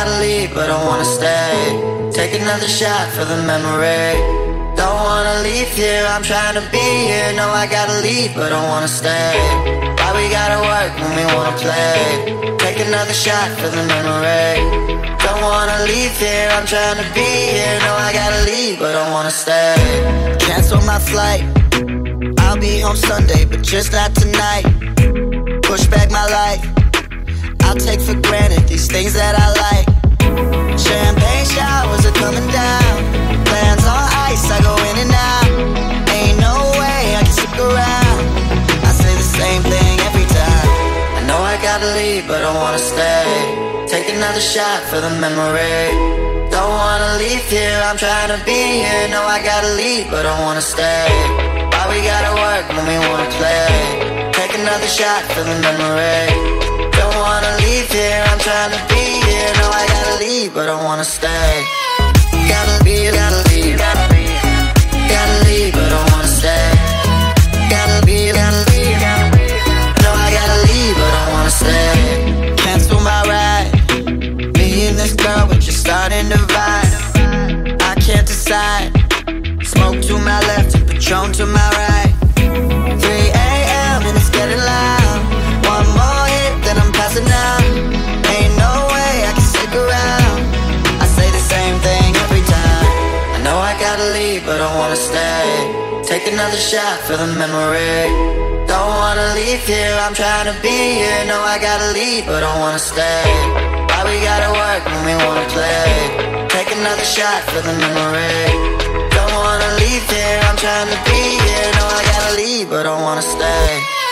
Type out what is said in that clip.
gotta leave, but I wanna stay. Take another shot for the memory. Don't wanna leave here, I'm trying to be here. No, I gotta leave, but I wanna stay. Why we gotta work when we wanna play? Take another shot for the memory. Don't wanna leave here, I'm trying to be here. No, I gotta leave, but I wanna stay. Cancel my flight, I'll be home Sunday, but just not tonight. Push back my life, I'll take for granted these things that I like. Champagne showers are coming down, plans on ice, I go in and out. Ain't no way I can stick around, I say the same thing every time. I know I gotta leave, but I wanna stay. Take another shot for the memory. Don't wanna leave here, I'm trying to be here. No, I gotta leave, but I wanna stay. Why we gotta work when we wanna play? Take another shot for the memory. Don't wanna leave here, I'm trying to be here. No, I gotta leave, but I wanna stay. Gotta leave, gotta leave, gotta leave. Gotta leave, but I wanna stay. Gotta leave, gotta leave, gotta leave. No, I gotta leave, but I wanna stay. Cancel my ride, me and this girl, we're just starting to vibe. I can't decide, smoke to my left and Patron to my right. 3 a.m. and it's getting loud. One more hit, then I'm passing out. Ain't no way I can stick around, I say the same thing every time. I know I gotta leave, but I wanna stay. Take another shot for the memory. Don't wanna leave here, I'm trying to be here. No, I gotta leave, but I wanna stay. Why we gotta work when we wanna play? Take another shot for the memory. Don't wanna leave here, I'm trying to be here. No, I gotta leave, but I wanna stay.